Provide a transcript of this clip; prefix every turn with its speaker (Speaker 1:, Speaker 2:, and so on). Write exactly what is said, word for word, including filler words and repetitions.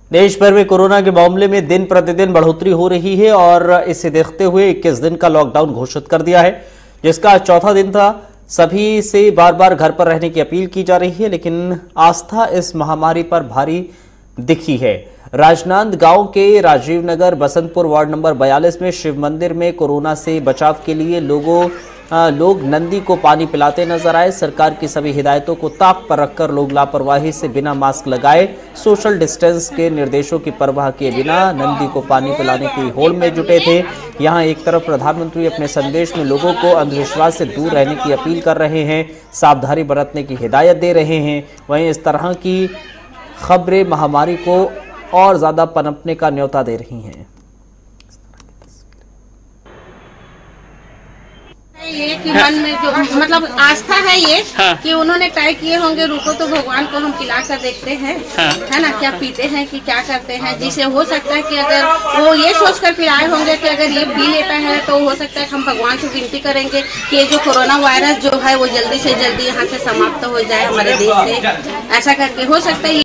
Speaker 1: देश भर में कोरोना के मामले में दिन प्रतिदिन बढ़ोतरी हो रही है और इसे देखते हुए इक्कीस दिन का लॉकडाउन घोषित कर दिया है, जिसका चौथा दिन था। सभी से बार बार घर पर रहने की अपील की जा रही है, लेकिन आस्था इस महामारी पर भारी दिखी है। राजनांदगांव के राजीव नगर बसंतपुर वार्ड नंबर बयालीस में शिव मंदिर में कोरोना से बचाव के लिए लोगों आ, लोग नंदी को पानी पिलाते नजर आए। सरकार की सभी हिदायतों को ताक पर रखकर लोग लापरवाही से बिना मास्क लगाए, सोशल डिस्टेंस के निर्देशों की परवाह किए बिना नंदी को पानी पिलाने की होड़ में जुटे थे। यहां एक तरफ प्रधानमंत्री अपने संदेश में लोगों को अंधविश्वास से दूर रहने की अपील कर रहे हैं, सावधानी बरतने की हिदायत दे रहे हैं, वहीं इस तरह की खबरें महामारी को और ज्यादा पनपने का न्योता दे रही हैं।
Speaker 2: ये कि मन में जो मतलब आस्था है ये हाँ। कि उन्होंने तय किए होंगे रुको तो भगवान को हम पिला कर देखते हैं हाँ। है ना, क्या पीते हैं कि क्या करते हैं, जिसे हो सकता है कि अगर वो ये सोच कर पिलाए होंगे कि अगर ये पी लेता है तो हो सकता है हम भगवान से विनती करेंगे कि ये जो कोरोना वायरस जो है वो जल्दी से जल्दी यहाँ से समाप्त हो जाए हमारे देश से, ऐसा करके हो सकता है।